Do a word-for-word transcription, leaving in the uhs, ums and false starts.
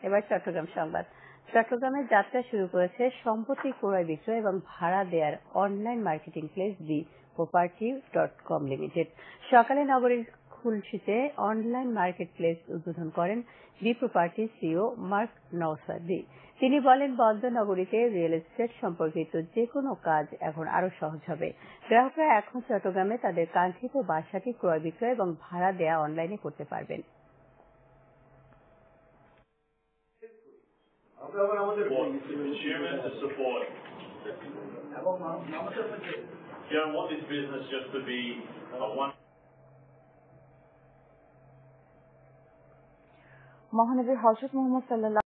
এবার চট্টগ্রাম সংবাদ। চট্টগ্রামে যাত্রা শুরু করেছে সম্পত্তি ক্রয় বিক্রয় এবং ভাড়া দেওয়ার online marketing place B property dot com limited. সকালে নগরীর খুলশীতে অনলাইন মার্কেট প্লেস উদ্বোধন করেন বি প্রপার্টি সিইও মার্ক নওসাদি। তিনি বলেন, বন্ধ নগরীতে রিয়েল এস্টেট সম্পর্কিত যে কোনো কাজ এখন আরো সহজ হবে। গ্রাহকরা এখন চট্টগ্রামে তাদের কাঙ্ক্ষিত বাসাটি ক্রয় বিক্রয় এবং ভাড়া দেয়া অনলাইনে করতে পারবেন। মহানবী হযরত মুহাম্মদ সাল্লাল্লাহু